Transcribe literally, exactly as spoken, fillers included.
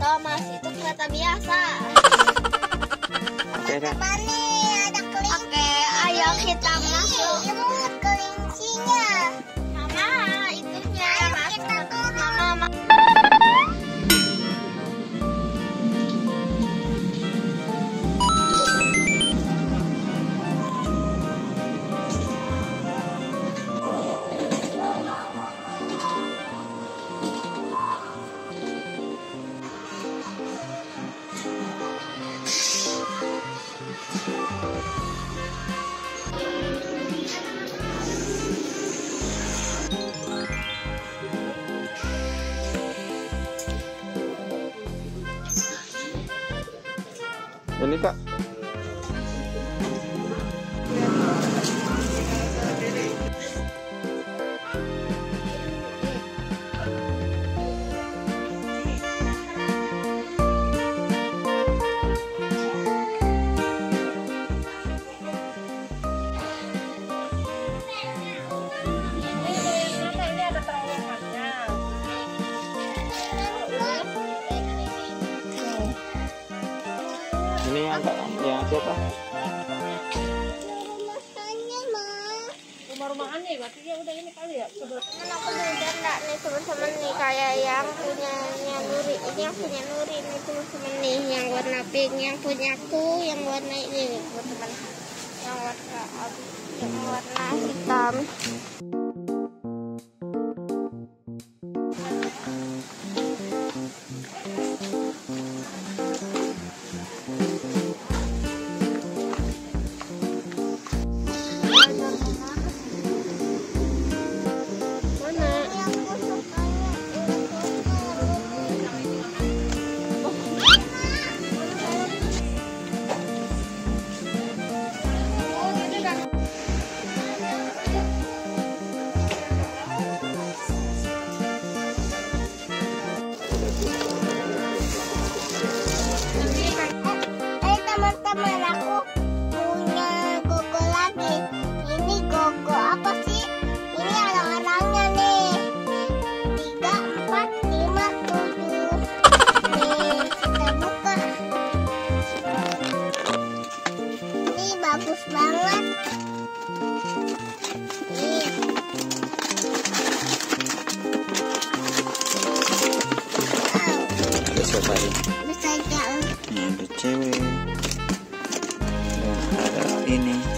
Thomas, itu kereta biasa. Oke dah. Ada kelinci. Oke, ayo kita masuk. Ini kelincinya. Mama, itunya. Ayo kita turun. Mama. Ini Kak. Ini yang yang siapa? Rumah-rumahan nih, berarti ya udah ini kali ya. Aku udah enggak nih teman-teman nih, kayak yang punyanya Nuri. Ini yang punya Nuri nih teman-teman nih, yang warna pink, yang punyaku yang warna ini teman-teman. Yang warna yang warna hitam. Bagus banget. Nih. Ada siapa ini? Bisa jalan. Ini ada cewek. Dan ada ini.